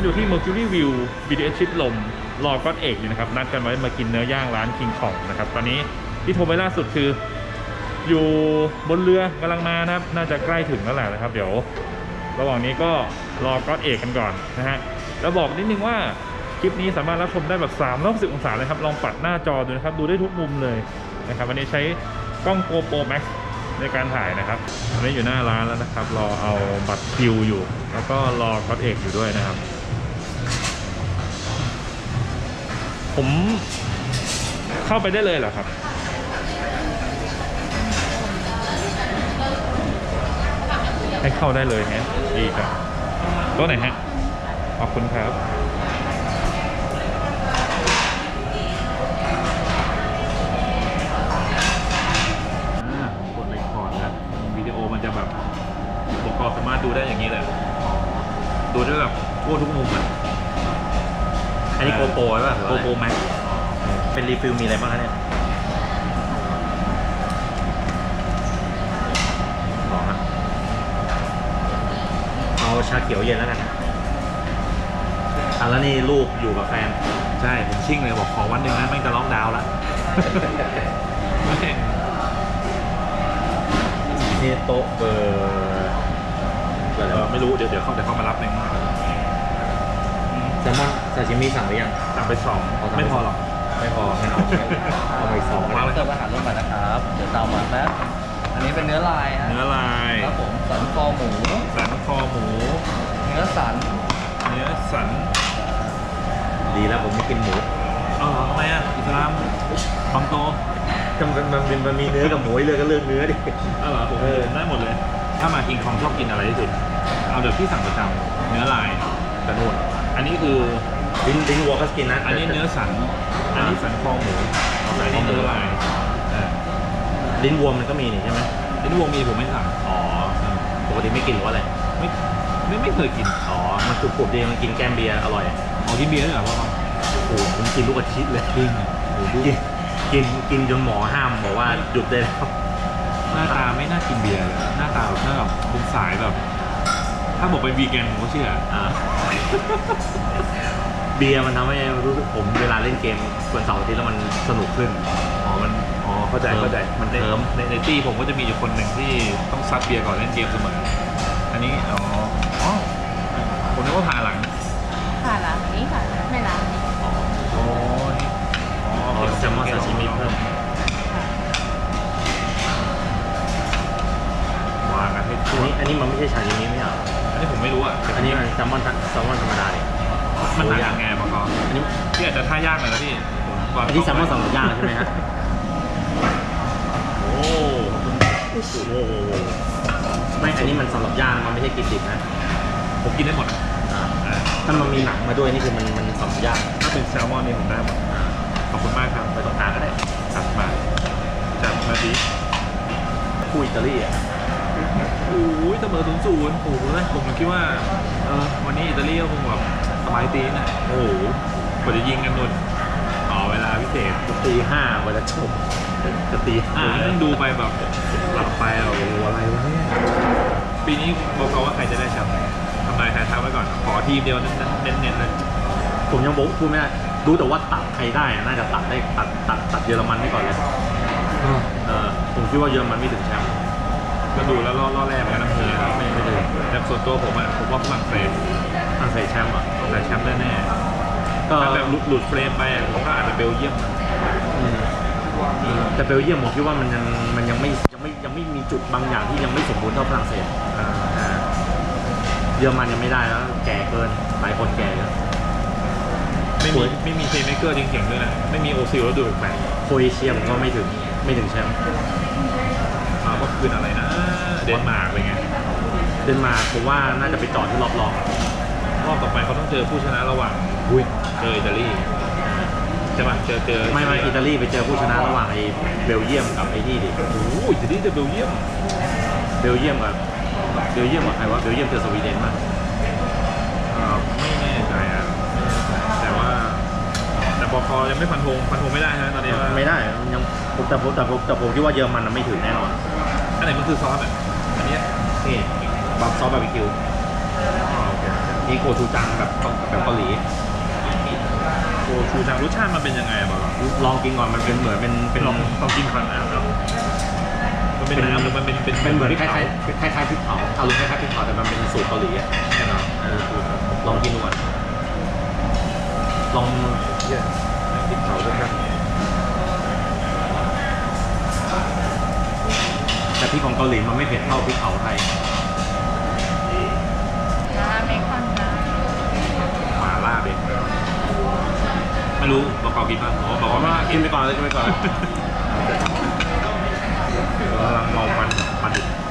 อยู่ที่ Mercury View BTS ชิดลมรอก็อดเอกอยู่นะครับนัดกันไว้มากินเนื้อย่างร้าน King Kong นะครับตอนนี้ที่โทรไปล่าสุดคืออยู่บนเรือกำลังมานะครับน่าจะใกล้ถึงแล้วแหละนะครับเดี๋ยวระหว่างนี้ก็รอก็อดเอกกันก่อนนะฮะแล้วบอกนิดนึงว่าคลิปนี้สามารถรับชมได้แบบ360องศาเลยครับลองปัดหน้าจอดูนะครับดูได้ทุกมุมเลยนะครับวันนี้ใช้กล้อง GoPro Max ในการถ่ายนะครับตอนนี้อยู่หน้าร้านแล้วนะครับรอเอาบัตรคิวอยู่แล้วก็รอก็อดเอกอยู่ด้วยนะครับผมเข้าไปได้เลยเหรอครับให้เข้าได้เลยฮะดีครับโต๊ะไหนฮะขอบคุณครับกดเรคคอร์ดแล้ววิดีโอมันจะแบบอุปกรณ์สามารถดูได้อย่างนี้เลยดูได้แบบทั่วทุกมุมอ่ะอันนี้โกโปรใช่ป่ะโกโปรแม็กเป็นรีฟิลมีอะไรบ้างคะเนี่ยเอาชาเขียวเย็นแล้วกันแล้วนี่ลูกอยู่กับแฟนใช่ผมชิ่งเลยบอกขอวันหนึ่งนะไม่จะล็อกดาวน์ละนี่โต๊ะเบอร์ไม่รู้เดี๋ยวเข้ามารับเองแซลมอนซาชิมิสั่งหรือยังสั่งไป2ไม่พอหรอกไม่พองั้นเอาไป2 มาเติมอาหารร่วมกันนะครับเดี๋ยวตามมาแป๊บอันนี้เป็นเนื้อลายเนื้อลายครับผมสันคอหมูเนื้อสันดีแล้วผมไม่กินหมูทำไมอ่ะอิสลามบางโตมันมีเนื้อกับหมูเลือกก็เลือกเนื้อดิเหรอผมได้หมดเลยถ้ามากินของชอบกินอะไรที่สุดเอาเดี๋ยวพี่สั่งประจำเนื้อลายกระนวดอันนี้คือลิ้นวัวก็กินนะอันนี้เนื้อสันอันนี้สันคอหมูอันนี้เนื้อลายลิ้นวัวมันก็มีนี่ใช่ไหมลิ้นวัวมีผมไม่สั่งปกติไม่กินหรือว่าอะไรไม่เคยกินมันคือกรุบดีมันกินแกมเบียร์อร่อยกินเบียร์ด้วยเหรอพ่อโอ้ผมกินลูกอาทิตย์เลยกินจนหมอห้ามบอกว่าหยุดได้แล้วหน้าตาไม่น่ากินเบียร์เลยหน้าตาแบบเป็นสายแบบถ้าบอกเป็นวีแกนผมก็เชื่อเบียร์มันทำให้รู้สึกผมเวลาเล่นเกมวันเสาร์อาทิตย์แล้วมันสนุกขึ้นเข้าใจมันเติมในตี้ผมก็จะมีอยู่คนหนึ่งที่ต้องซัดเบียร์ก่อนเล่นเกมเสมออันนี้ผมนึกว่าผ่าหลังนี่ค่ะไม่ล้างแซลมอนซาชิมิเพิ่มวางกันให้ทั่วอันนี้มันไม่ใช่ชาชิมิไม่เหรออันนี้ผมไม่รู้อ่ะอันนี้มันแซลมอนธรรมดาเนี่ยมันต่างไงบางคนอันนี้พี่อาจจะท่ายากหน่อยนะพี่อันนี้แซลมอนสำหรับย่างใช่ไหมฮะโอ้ไม่อันนี้มันสำหรับย่างมันไม่ใช่กินดิบนะผมกินได้หมดถ้ามันมีหนังมาด้วยนี่คือมันสำหรับย่างถ้าเป็นแซลมอนนี่ผมได้หมดขอบคุณมากครับไปตรงกลางก็ได้ตัดมาจัดมาดีคู่อิตาลีโอ้ยเสมอ0-0โอ้โหเลยผมคิดว่าวันนี้อิตาลีก็คงแบบสบายตีนะโอ้โหกว่าจะยิงกันหมดเวลาพิเศษตี 5กว่าจะจบจะตี 5 ต้องดูไปแบบหลับไปโอ้โหอะไรวะเนี่ยปีนี้บอกเขาว่าใครจะได้แชมป์ทำนายทายทักไว้ก่อนขอทีมเดียวเน้นๆเลยผมยังบอกพูดไม่ได้ดูแต่ว่าตัดใครได้น่าจะตัดเยอรมันให้ก่อนเลยผมคิดว่าเยอรมันไม่ถึงแชมป์ก็ดูแล้วล่อแรกเหมือนกันนะไม่ถึงแต่ส่วนตัวผมว่าฝรั่งเศสแชมป์ฝรั่งเศสแชมป์แน่ๆก็แบบหลุดเฟรมไปผมก็อาจจะเบลเยียมแต่เบลเยียมผมคิดว่ามันยังไม่มีจุดบางอย่างที่ยังไม่สมบูรณ์เท่าฝรั่งเศสเยอรมันยังไม่ได้แล้วแก่เกินหลายคนแก่แล้วไม่มีเพลย์เมคเกอร์เก่งๆด้วยนะไม่มีโอซิลแล้วดูแปลกโครเอเชียผมก็ไม่ถึงแชมป์ก็คืออะไรนะเดนมาร์กเป็นไงเดนมาร์กผมว่าน่าจะไปจอดที่รอบรองต่อไปเขาต้องเจอผู้ชนะระหว่างเจออิตาลีใช่ป่ะเจอไม่อิตาลีไปเจอผู้ชนะระหว่างไอ้เบลเยียมกับไอ้นี่ดิอิตาลีเจอเบลเยียมกับใครวะเบลเยียมเจอสวีเดนป่ะไม่แน่ใจแต่บคยังไม่ฟันธงไม่ได้ใช่ไหมตอนนี้ไม่ได้ยังแต่ผมคิดว่าเยอรมันไม่ถึงแน่นอนอันไหนมันคือซอสอันนี้ซอสบาร์บีคิวโอเคนี่โกชูจังแบบเกาหลีโกชูจังรสชาติมันเป็นยังไงบอกลองกินก่อนมันเป็นเหมือนเป็นลองกินก่อนนะครับมันเป็นน้ำหรือมันเป็นเป็นเหมือนคพริกล้ายเผๆคล้ายๆพริกเผาอารมณ์คล้ายๆพริกเผาแต่มันเป็นสูตรเกาหลีอะใช่ไหมลองกินดูก่อนลองพริกเผาด้วยกันแต่พริกของเกาหลีมันไม่เผ็ดเท่าพริกเผาไทยน้ำเมคอนนะหม่าล่าเด็กไม่รู้บอกเกากินป่ะบอกว่ากินไปก่อนเลยกินไปก่อนกำลังเมามันปลาดุก